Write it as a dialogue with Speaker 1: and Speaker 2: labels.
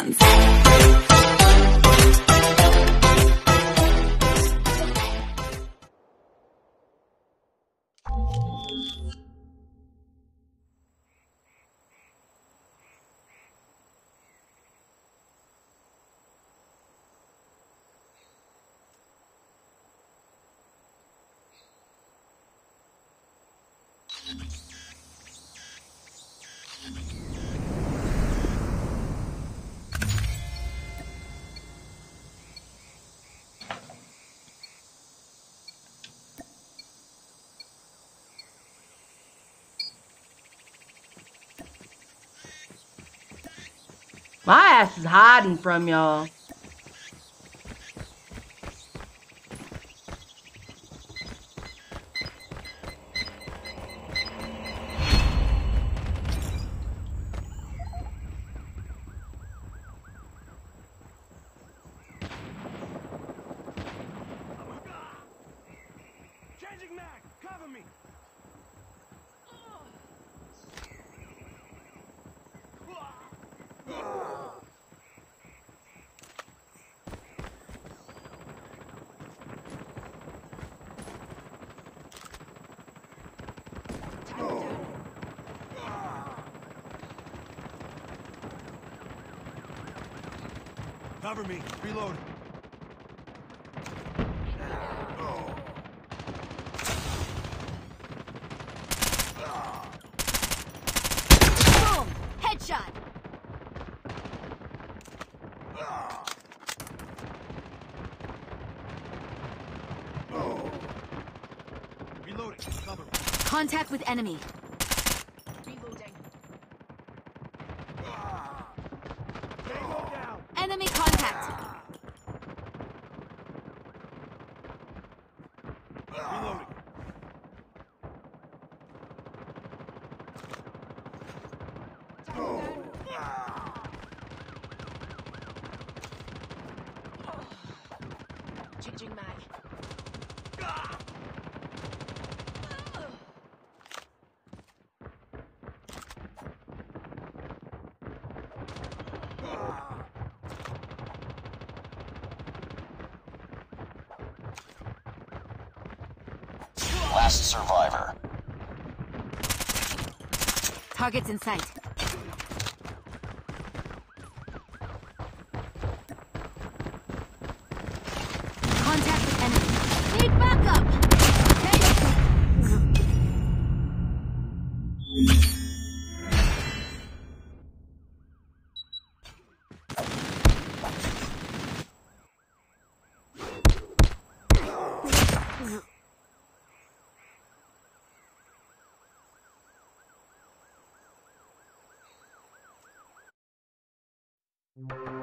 Speaker 1: hands.
Speaker 2: My ass is hiding from y'all.
Speaker 3: Changing mag! Cover me! Cover me. Reload.
Speaker 4: Boom! Headshot!
Speaker 3: Reloading. Cover me.
Speaker 4: Contact with enemy.
Speaker 3: Reloading. Tango down.
Speaker 4: Enemy contact.
Speaker 3: Reloading. Changing mag.
Speaker 5: Last survivor.
Speaker 4: Targets in sight. Contact with enemy. Need backup!
Speaker 3: Hey.